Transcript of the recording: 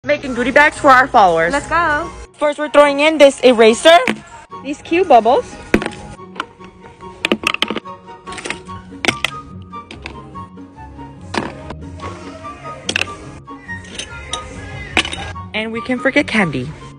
Making goodie bags for our followers. Let's go. First, we're throwing in this eraser, these cute bubbles, and we can forget candy.